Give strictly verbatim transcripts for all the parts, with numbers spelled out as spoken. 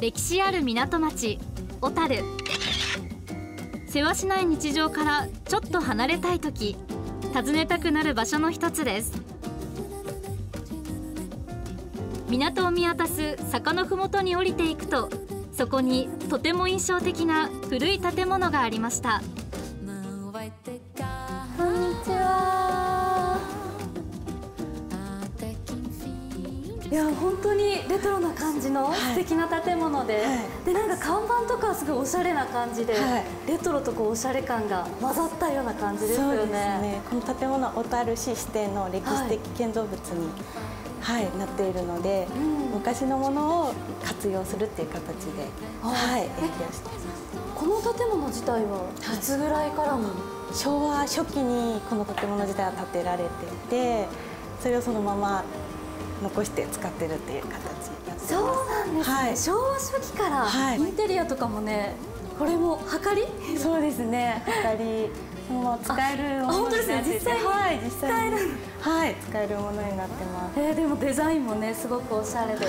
歴史ある港町小樽。せわしない日常からちょっと離れたい時、訪ねたくなる場所の一つです。港を見渡す坂のふもとに降りていくと、そこにとても印象的な古い建物がありました。 こんにちは。いや本当にレトロな感じの素敵な建物で、はいはい、でなんか看板とかはすごいおしゃれな感じで、はい、レトロとこうおしゃれ感が混ざったような感じですよね。 そうですね。この建物は小樽市指定の歴史的建造物に、はいはい、なっているので、うん、昔のものを活用するっていう形で、はい、営業しています。 この建物自体はいつぐらいからの？ 昭和初期にこの建物自体は建てられていて、それをそのまま残して使ってるっていう形になってます。 そうなんですね、はい、昭和初期から、はい、インテリアとかもね、これもはかり？ そうですね、はかりそのまま使えるものになってて、 本当ですね、実際に、 はい、実際に使える、 はい、使えるものになってます。 えー、でもデザインもねすごくおしゃれで、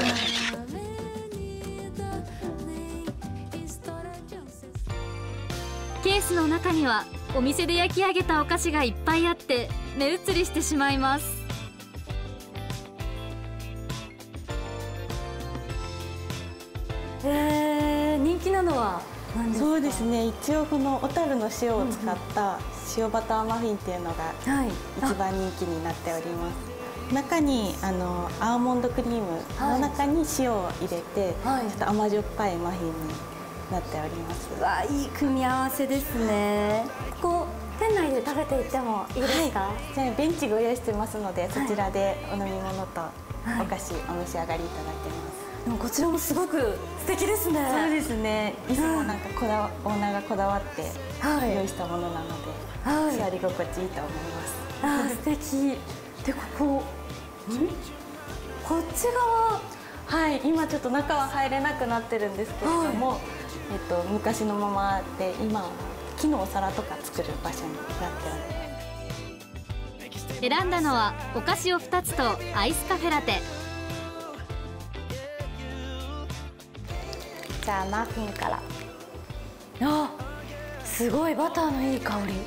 ケースの中にはお店で焼き上げたお菓子がいっぱいあって目移りしてしまいます。 えー、人気なのは何ですか？ そうですね、一応この小樽の塩を使った塩バターマフィンっていうのが一番人気になっております。中にあのアーモンドクリームの中に塩を入れて、はい、ちょっと甘じょっぱいマフィンになっております。 わあ、いい組み合わせですね。ここ店内で食べていってもいいですか？ はい、ベンチご用意してますので、そちらでお飲み物とお菓子お召し上がりいただけます。 でもこちらもすごく素敵ですね。 そうですね。いつもなんかこだわ、オーナーがこだわって用意したものなので、はい、座り心地いいと思います。 あ、素敵。でここ、ん？こっち側、 はい、今ちょっと中は入れなくなってるんですけれども、はい、えっと昔のままで今は木のお皿とか作る場所になっております。 選んだのはお菓子をふたつとアイスカフェラテ。 じゃあマフィンから。あ、すごいバターのいい香り。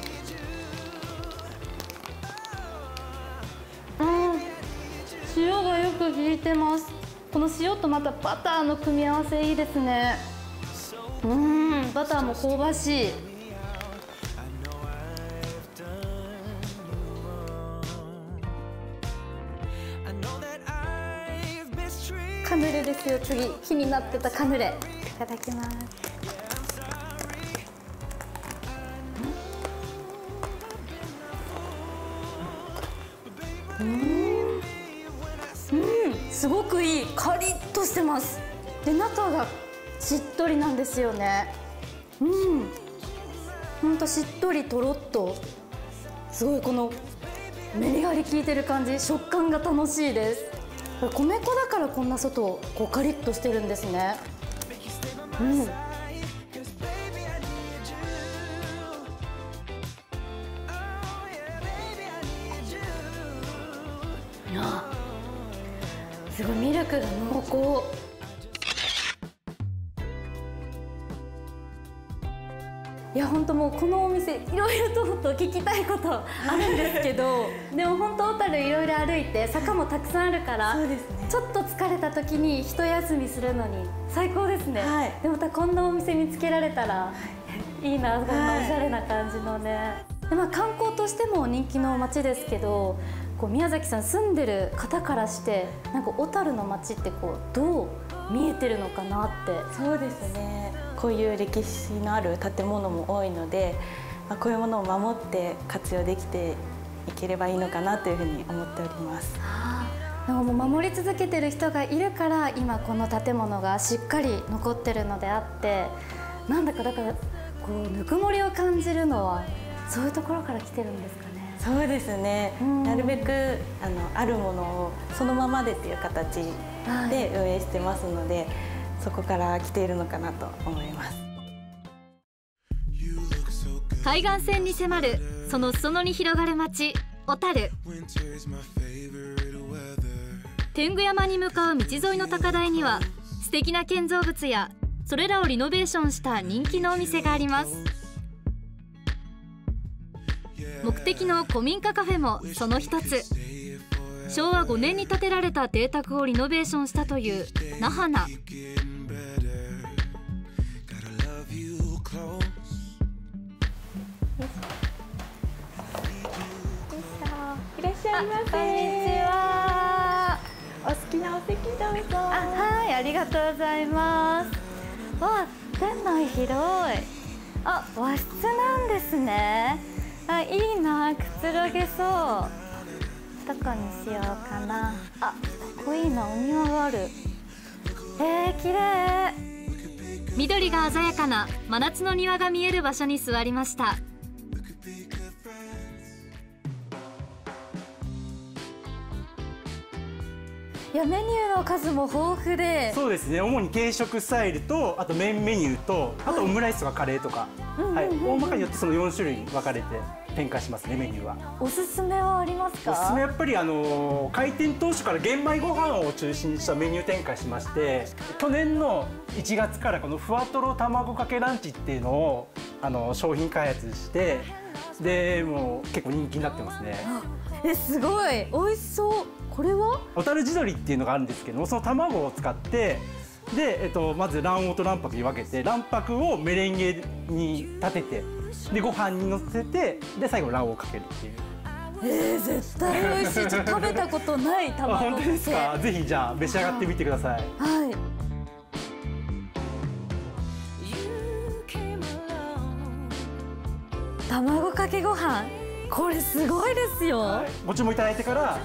うん、塩がよく効いてます。この塩とまたバターの組み合わせいいですね。うん、バターも香ばしい。カヌレですよ、次気になってたカヌレ。いただきます。うん、うん、すごくいい、カリッとしてます。で中がしっとりなんですよね。うん、ほんとしっとりとろっと、すごいこのメリハリ効いてる感じ、食感が楽しいです。これ米粉だからこんな外こうカリッとしてるんですね。うん。あ、すごいミルクが濃厚。いや本当もうこのお店いろいろともっと聞きたいことあるんですけどでも本当小樽いろいろ歩いて坂もたくさんあるから、そうですね、ちょっと疲れた時に一休みするのに最高ですね。はい、でまたこんなお店見つけられたら、はい、いいな、こんなおしゃれな感じのね。でまあ観光としても人気の街ですけど、こう宮崎さん住んでる方からしてなんか小樽の街ってこうどう見えてるのかなって。 そうですね、こういう歴史のある建物も多いので、まあ、こういうものを守って活用できていければいいのかなというふうに思っております。 はあ、もう守り続けてる人がいるから今この建物がしっかり残ってるのであって、なんだかだからこうぬくもりを感じるのはそういうところから来てるんですかね。 そうですね、なるべくあのあるものをそのままでっていう形で運営してますので、はい、そこから来ているのかなと思います。 海岸線に迫るその裾野に広がる町小樽。天狗山に向かう道沿いの高台には素敵な建造物やそれらをリノベーションした人気のお店があります。目的の古民家カフェもその一つ。しょうわごねんに建てられた邸宅をリノベーションしたという那覇な。 いらっしゃいませ。 こんにちは。 お好きなお席どうぞ。 あ、はい、ありがとうございます。わあ、店内広い。あ、和室なんですね。あ、いいな、くつろげそう。どこにしようかな。あ、ここいいな、お庭がある。えー、綺麗。 緑が鮮やかな真夏の庭が見える場所に座りました。 いや、メニューの数も豊富で。 そうですね、主に軽食スタイルと、あと麺メニューと、あとオムライスとかカレーとか、はい、大まかによってそのよん種類分かれて展開しますね、メニューは。 おすすめはありますか？ おすすめはやっぱりあの開店当初から玄米ご飯を中心にしたメニュー展開しまして、去年のいちがつからこのふわとろ卵かけランチっていうのをあの商品開発して、でもう結構人気になってますね。 え、すごい美味しそう。これは小樽地鶏っていうのがあるんですけども、その卵を使ってで、えっと、まず卵黄と卵白に分けて、卵白をメレンゲに立てて、でご飯にのせて、で最後卵黄をかけるっていう。 えー、絶対美味しい。ちょっと食べたことない卵あ、本当ですか。ぜひじゃあ召し上がってみてください。 はい。卵かけご飯、これすごいですよ。 はい、ご注文いただいてから、 はい、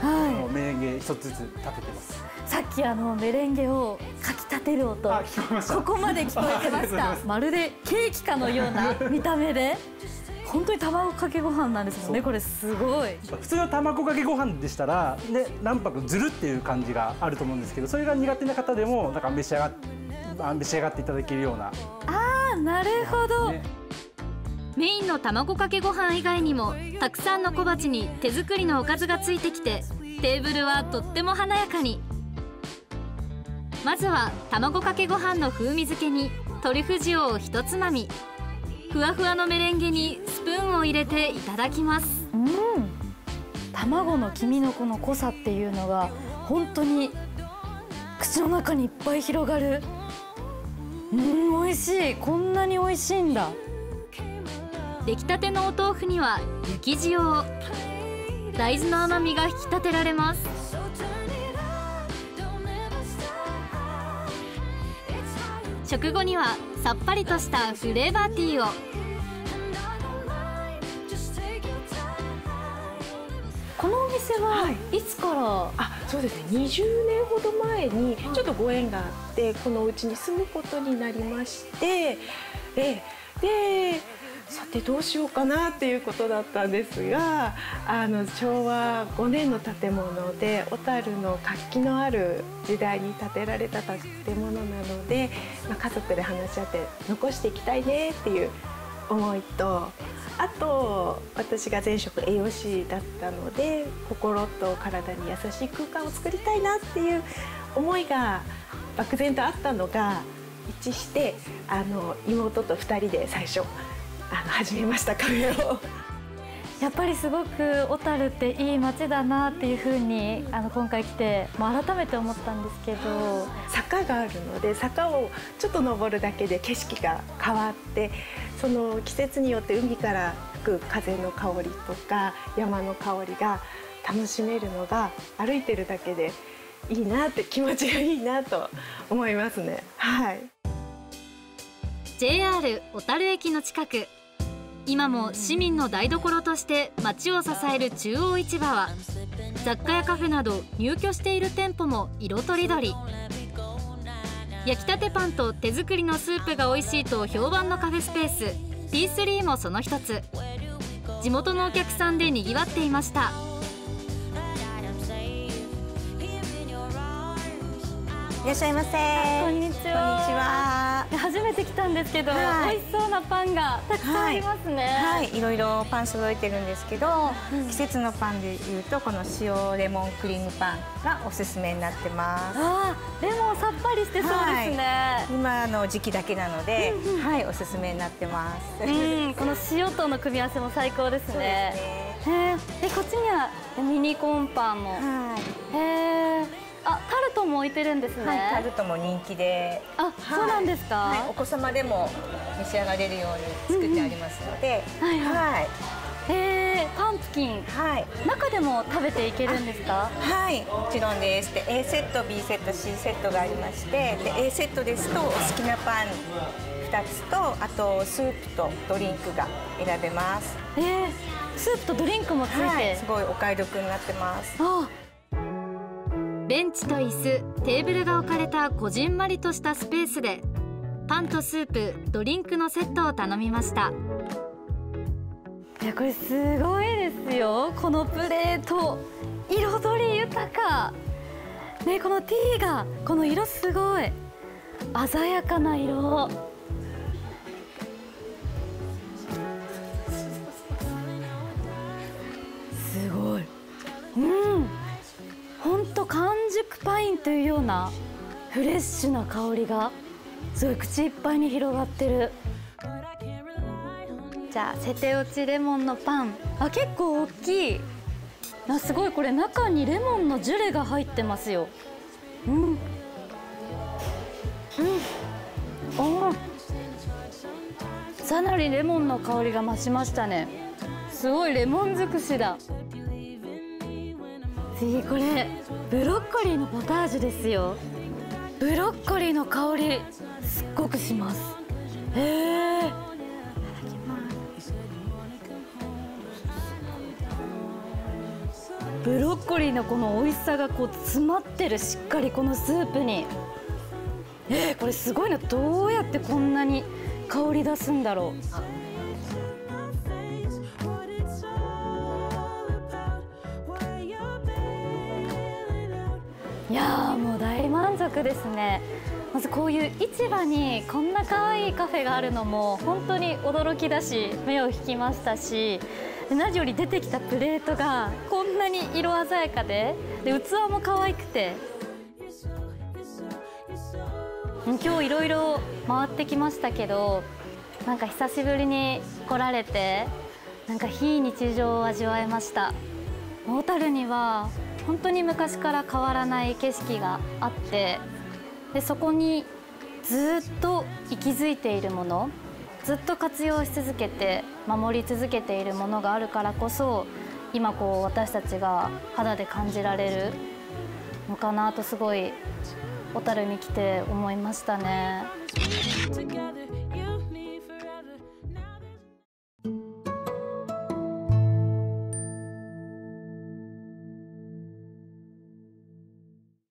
メレンゲ一つずつ立ててます。 さっきあのメレンゲをかき立てる音、 あ、聞こえました。 ここまで聞こえてました。まるでケーキかのような見た目で、本当に卵かけご飯なんですもんね。これすごい。 普通の卵かけご飯でしたら、ね、卵白ずるっていう感じがあると思うんですけど、それが苦手な方でもなんか召し上がっ召し上がっていただけるような。 ああ、なるほど。 ね、 メインの卵かけご飯以外にもたくさんの小鉢に手作りのおかずがついてきて、テーブルはとっても華やかに。まずは卵かけご飯の風味付けにトリュフ塩を一つまみ、ふわふわのメレンゲにスプーンを入れていただきます。 うん、卵の黄身のこの濃さっていうのが本当に口の中にいっぱい広がる。うん、美味しい。こんなに美味しいんだ。 出来たてのお豆腐には雪塩を。大豆の甘みが引き立てられます。食後にはさっぱりとしたフレーバーティーを。 このお店はいつから、はい、 あ、そうですね、にじゅうねんほど前にちょっとご縁があってこのうちに住むことになりまして、ででさてどうしようかなっていうことだったんですが、あのしょうわごねんの建物で小樽の活気のある時代に建てられた建物なので、まあ、家族で話し合って残していきたいねっていう思いと、あと私が前職栄養士だったので心と体に優しい空間を作りたいなっていう思いが漠然とあったのが一致して、あの妹とふたりで最初あの始めました、カフェを。 やっぱりすごく小樽っていい街だなっていうふうにあの今回来てもう改めて思ったんですけど、 坂があるので坂をちょっと登るだけで景色が変わって、その季節によって海から吹く風の香りとか山の香りが楽しめるのが歩いてるだけでいいなって、気持ちがいいなと思いますね。はい。 ジェイアール 小樽駅の近く、今も市民の台所として街を支える中央市場は、雑貨やカフェなど入居している店舗も色とりどり。焼きたてパンと手作りのスープが美味しいと評判のカフェスペース ティースリー もその一つ。地元のお客さんでにぎわっていました。 いらっしゃいませ。 こんにちは。 こんにちは。 初めて来たんですけど、 はい、 美味しそうなパンがたくさんありますね。 はい、はい、いろいろパン揃えてるんですけど、うん、季節のパンでいうとこの塩レモンクリームパンがおすすめになってます。 あー、レモンさっぱりしてそうですね。はい、 今の時期だけなので、うんうん、はい、おすすめになってます。 うん、この塩との組み合わせも最高ですね。そうですね。へえ、こっちにはミニコーンパンも。はい。へえ。あ、タルトも置いてるんですね。 はい、タルトも人気で。 あ、はい、そうなんですか。 はい、お子様でも召し上がれるように作ってありますので。うんうん、はい、はい。 へえ、パンプキン。はい。中でも食べていけるんですか。 はい、もちろんです。で、A セット、B セット、C セットがありまして、で、A セットですとお好きなパンふたつと、あとスープとドリンクが選べます。 えー、スープとドリンクもついて、はい、 すごいお買い得になってます。 あ。 ベンチと椅子、テーブルが置かれたこじんまりとしたスペースでパンとスープ、ドリンクのセットを頼みました。 いや、これすごいですよ。このプレート、彩り豊かね。このティーが、この色すごい鮮やかな色。すごい。うん、ほんと完熟パインというようなフレッシュな香りがすごい口いっぱいに広がってる。じゃあセテ落ちレモンのパン、あ、結構大きい。あ、すごい、これ中にレモンのジュレが入ってますよ。うんうん、お、さらにレモンの香りが増しましたね。すごいレモン尽くしだ。次、これブロッコリーのポタージュですよ。ブロッコリーの香りすっごくします。へえ。ブロッコリーのこの美味しさがこう詰まってる、しっかりこのスープに。えー、これすごいな。どうやってこんなに香り出すんだろう。いやー、もう大満足ですね。まずこういう市場にこんな可愛いカフェがあるのも本当に驚きだし、目を引きましたし、何より出てきたプレートがこんなに色鮮やかで、で器も可愛くて、今日いろいろ回ってきましたけど、なんか久しぶりに来られて、なんか非日常を味わえました。小樽には本当に昔から変わらない景色があって、でそこにずっと息づいているもの、ずっと活用し続けて守り続けているものがあるからこそ、今こう私たちが肌で感じられるのかなと、すごい小樽に来て思いましたね。